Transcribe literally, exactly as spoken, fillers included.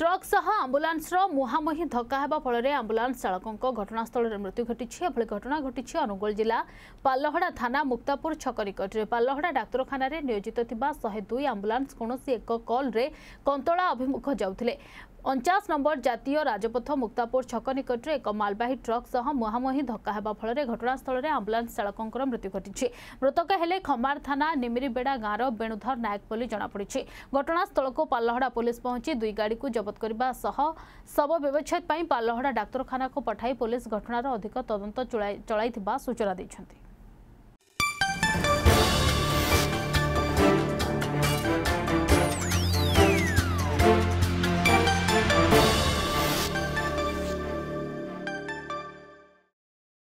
Truck सह ambulance मुहांमुही धक्का हेबा फल आंबुलांस चालकों घटनास्थल में मृत्यु घटी। एभली घटना घटी अनुगुल जिला पालहड़ा थाना मुक्तापुर छक निकट में। पालहड़ा डाक्तखाना नियोजित शहे दुई आंबुलांस कौन एक कल रे कंतला अभिमुख जाउथिले। उनचास नंबर जातीय राजपथ मुक्तापुर छक निकट में एक मालबाही ट्रक सह मुहांमुही धक्का हेबा फल घटनास्थल में आंबुलांस चालकों मृत्यु घटी। मृतक हेले खमार थाना निमिरीबेड़ा गाँव बेणुधर नायक बोली जनापड़ी। घटनास्थल को पालहड़ा पुलिस पहुंची दुई गाड़ी को जबत करने सह शव व्यवच्छेद पालहड़ा डाक्तखाना को पठाई पुलिस घटनार अधिक तदंत चलाई सूचना दी।